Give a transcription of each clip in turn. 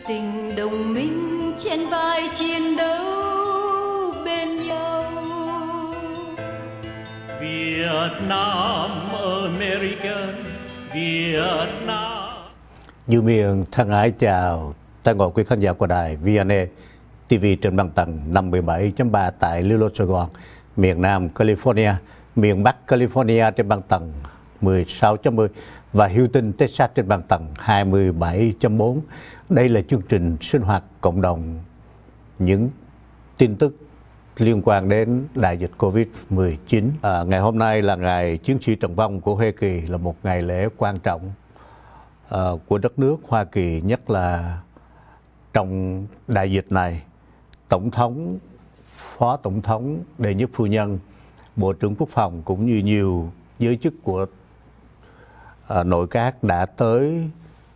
tình đồng minh trên vai chiến đấu bên nhau. Việt Nam America, Việt Nam. Du Miền thân ái chào tất cả quý khán giả của đài VNA TV trên băng tần 57.3 tại Lưu Lô, Sài Gòn, miền Nam California, miền Bắc California trên băng tần 16.10 và Houston, Texas trên băng tần 27.4. Đây là chương trình sinh hoạt cộng đồng, những tin tức liên quan đến đại dịch Covid-19. Ngày hôm nay là ngày chiến sĩ trận vong của Hoa Kỳ, là một ngày lễ quan trọng của đất nước Hoa Kỳ, nhất là trong đại dịch này. Tổng thống, phó tổng thống, đệ nhất phu nhân, bộ trưởng quốc phòng cũng như nhiều giới chức của nội các đã tới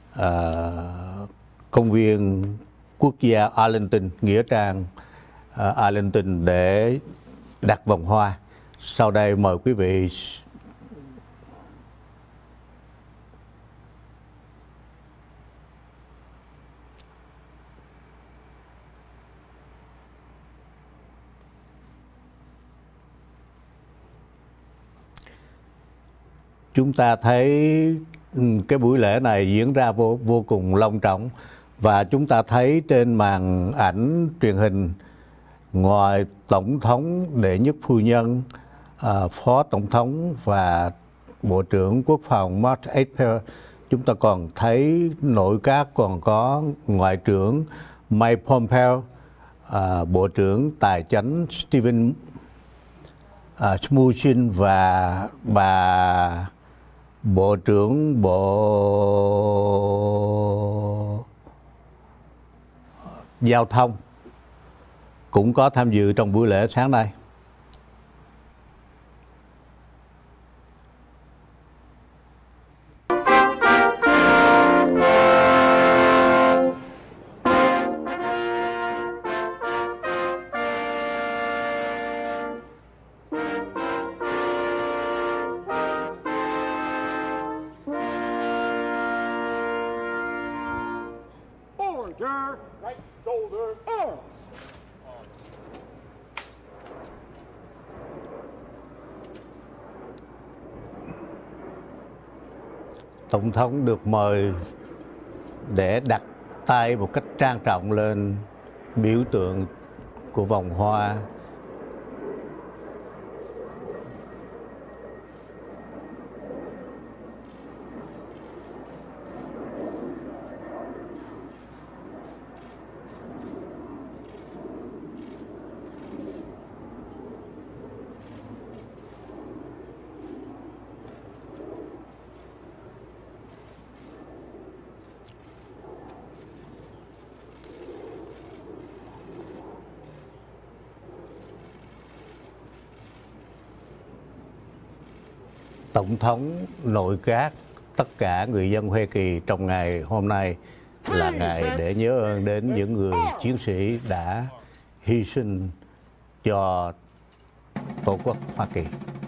công viên quốc gia Arlington, nghĩa trang Arlington để đặt vòng hoa. Sau đây mời quý vị chúng ta thấy cái buổi lễ này diễn ra vô cùng long trọng, và chúng ta thấy trên màn ảnh truyền hình, ngoài tổng thống, đệ nhất phu nhân, phó tổng thống và bộ trưởng quốc phòng Mark Esper, chúng ta còn thấy nội các còn có ngoại trưởng Mike Pompeo, bộ trưởng tài chính Steven Mnuchin và bà bộ trưởng bộ giao thông cũng có tham dự trong buổi lễ sáng nay. Right shoulder arms. Tổng thống được mời để đặt tay một cách trang trọng lên biểu tượng của vòng hoa. Tổng thống, nội các, tất cả người dân Hoa Kỳ trong ngày hôm nay là ngày để nhớ ơn đến những người chiến sĩ đã hy sinh cho Tổ quốc Hoa Kỳ.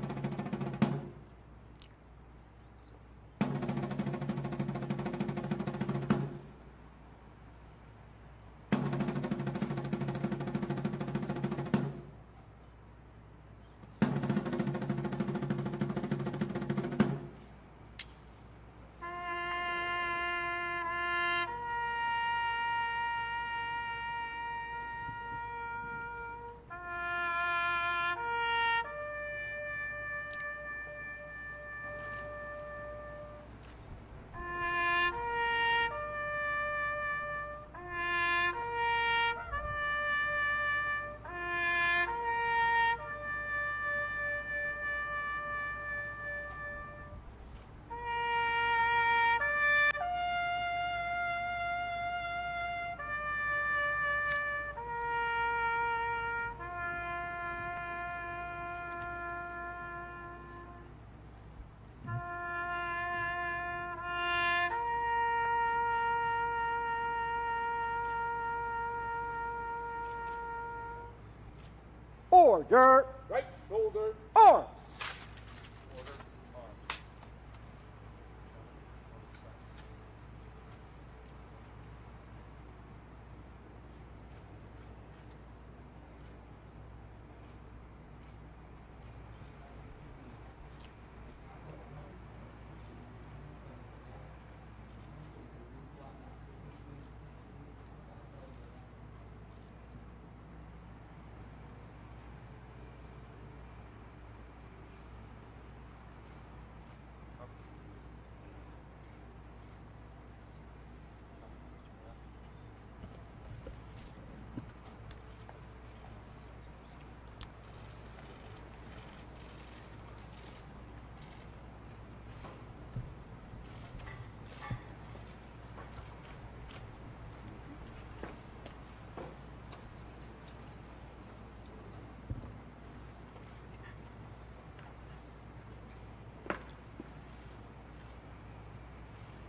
Order. Right shoulder arms.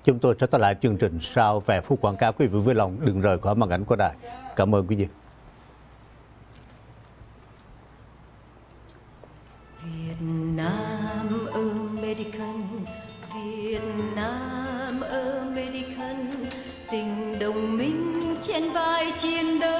Chúng tôi sẽ trở lại chương trình sau vài phút quảng cáo. Quý vị vui lòng đừng rời khỏi màn ảnh của đài. Cảm ơn quý vị. Việt Nam American, Việt Nam American, tình đồng minh trên vai chiến đấu.